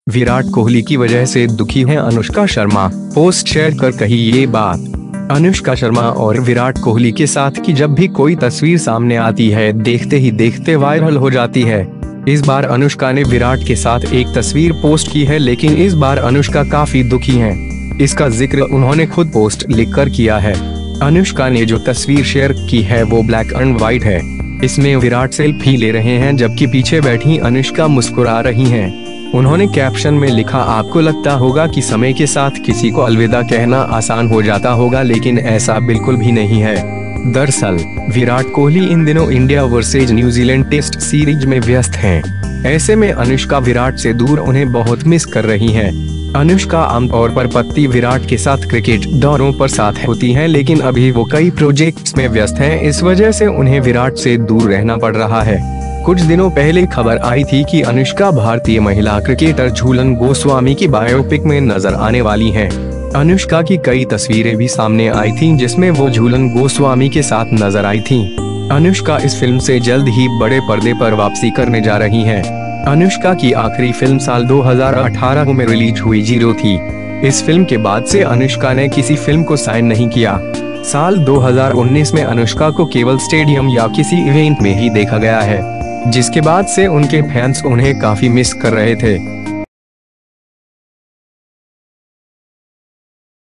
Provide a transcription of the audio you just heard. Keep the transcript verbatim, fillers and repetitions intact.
विराट कोहली की वजह से दुखी हैं अनुष्का शर्मा, पोस्ट शेयर कर कही ये बात। अनुष्का शर्मा और विराट कोहली के साथ की जब भी कोई तस्वीर सामने आती है देखते ही देखते वायरल हो जाती है। इस बार अनुष्का ने विराट के साथ एक तस्वीर पोस्ट की है, लेकिन इस बार अनुष्का काफी दुखी हैं। इसका जिक्र उन्होंने खुद पोस्ट लिखकर किया है। अनुष्का ने जो तस्वीर शेयर की है वो ब्लैक एंड व्हाइट है। इसमें विराट सेल्फी ले रहे हैं जबकि पीछे बैठी अनुष्का मुस्कुरा रही हैं। उन्होंने कैप्शन में लिखा, आपको लगता होगा कि समय के साथ किसी को अलविदा कहना आसान हो जाता होगा, लेकिन ऐसा बिल्कुल भी नहीं है। दरअसल विराट कोहली इन दिनों India versus New Zealand test series में व्यस्त हैं। ऐसे में अनुष्का विराट से दूर उन्हें बहुत मिस कर रही हैं। अनुष्का आमतौर पर पति विराट के साथ क्रिकेट दौरों पर साथ होती हैं, लेकिन अभी वो कई प्रोजेक्ट्स में व्यस्त हैं। इस वजह से उन्हें विराट से दूर रहना पड़ रहा है। कुछ दिनों पहले खबर आई थी कि अनुष्का भारतीय महिला क्रिकेटर झूलन गोस्वामी की बायोपिक में नजर आने वाली हैं। अनुष्का की कई तस्वीरें भी सामने आई थीं, जिसमें वो झूलन गोस्वामी के साथ नजर आई थीं। अनुष्का इस फिल्म से जल्द ही बड़े पर्दे पर वापसी करने जा रही हैं। अनुष्का की आखिरी फिल्म साल दो हज़ार अठारह में रिलीज हुई जीरो थी। इस फिल्म के बाद से अनुष्का ने किसी फिल्म को साइन नहीं किया। साल दो हज़ार उन्नीस में अनुष्का को केवल स्टेडियम या किसी इवेंट में ही देखा गया है, जिसके बाद से उनके फैंस उन्हें काफी मिस कर रहे थे।